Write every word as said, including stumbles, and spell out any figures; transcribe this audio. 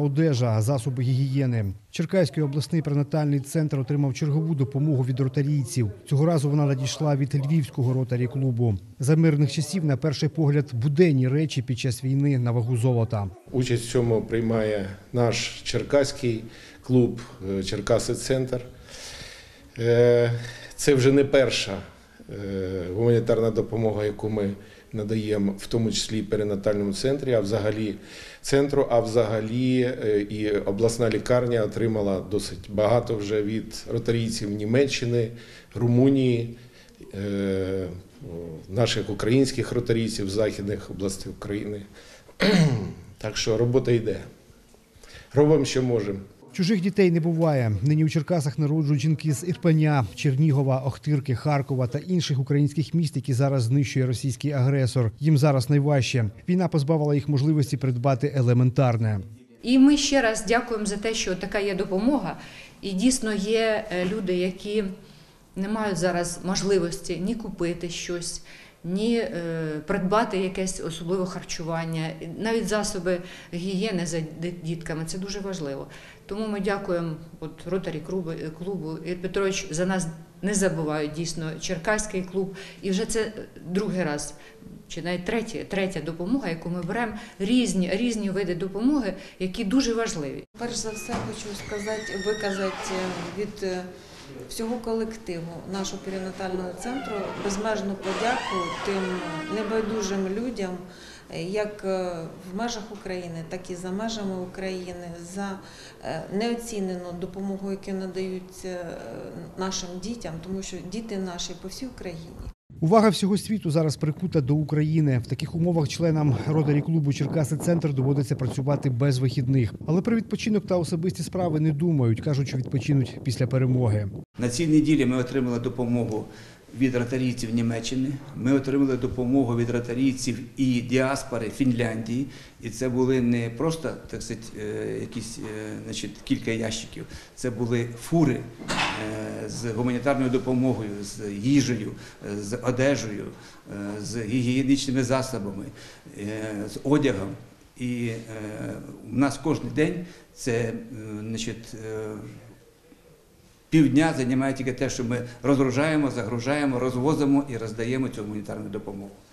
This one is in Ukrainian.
одежа, засоби гігієни. Черкаський обласний перинатальний центр отримав чергову допомогу від ротарійців. Цього разу вона надійшла від Львівського ротарі-клубу. За мирних часів, на перший погляд, буденні речі під час війни на вагу золота. Участь в цьому приймає наш черкаський клуб «Черкаси-центр». Це вже не перша гуманітарна допомога, яку ми надаємо, в тому числі перинатальному центрі, а взагалі центру, а взагалі і обласна лікарня отримала досить багато вже від ротарійців Німеччини, Румунії, наших українських ротарійців з західних областей України. Так що робота йде. Робимо, що можемо. Чужих дітей не буває. Нині у Черкасах народжують жінки з Ірпеня, Чернігова, Охтирки, Харкова та інших українських міст, які зараз знищує російський агресор. Їм зараз найважче. Війна позбавила їх можливості придбати елементарне. І ми ще раз дякуємо за те, що така є допомога. І дійсно є люди, які не мають зараз можливості ні купити щось, ні придбати якесь особливе харчування, навіть засоби гігієни за дітками. Це дуже важливо. Тому ми дякуємо от, ротарі клубу. Ігор Петрович за нас не забувають, дійсно, Черкаський клуб. І вже це другий раз, чи навіть третя, третя допомога, яку ми беремо, різні, різні види допомоги, які дуже важливі. Перш за все хочу сказати, виказати від всього колективу нашого перинатального центру безмежну подяку тим небайдужим людям, як в межах України, так і за межами України, за неоцінену допомогу, яку надають нашим дітям, тому що діти наші по всій Україні. Увага всього світу зараз прикута до України. В таких умовах членам ротарі-клубу «Черкаси-центр» доводиться працювати без вихідних. Але про відпочинок та особисті справи не думають. Кажуть, що відпочинуть після перемоги. На цій неділі ми отримали допомогу від ротарійців Німеччини, ми отримали допомогу від ротарійців і діаспори Фінляндії. І це були не просто, так сказати, якісь, значить, кілька ящиків, це були фури з гуманітарною допомогою, з їжею, з одежею, з гігієнічними засобами, з одягом. І у нас кожен день це, значить, півдня займає тільки те, що ми розгружаємо, загружаємо, розвозимо і роздаємо цю гуманітарну допомогу.